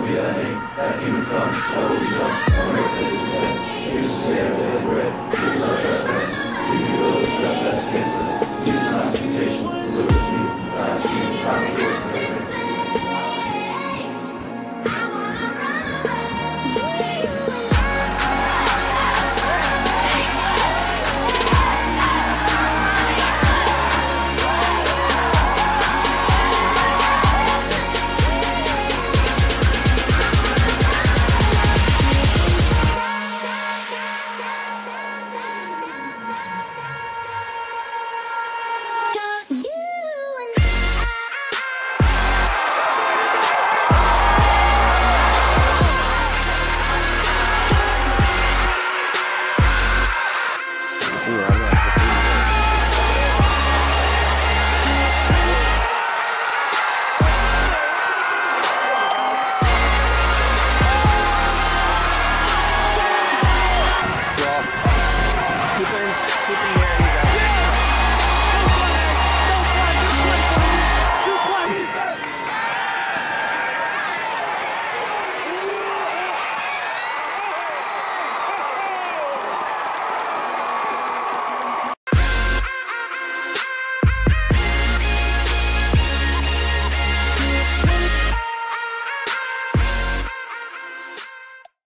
be thy name, thy kingdom come, thy will be done, on earth as it is in heaven. Give us this day our daily bread, forgive us our trespasses, we forgive those who trespass against us.